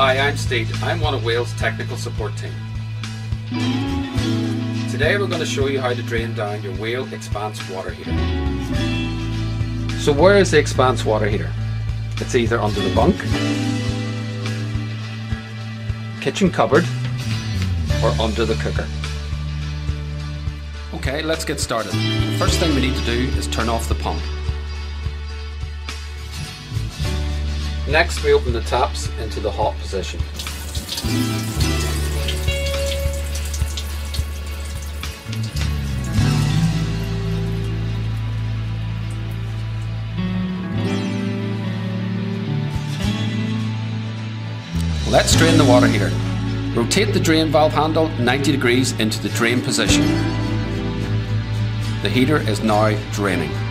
Hi, I'm Steve. I'm one of Whale's technical support team. Today we're going to show you how to drain down your Whale Expanse Water Heater. So where is the Expanse Water Heater? It's either under the bunk, kitchen cupboard, or under the cooker. Okay, let's get started. The first thing we need to do is turn off the pump. Next, we open the taps into the hot position. Let's drain the water heater. Rotate the drain valve handle 90 degrees into the drain position. The heater is now draining.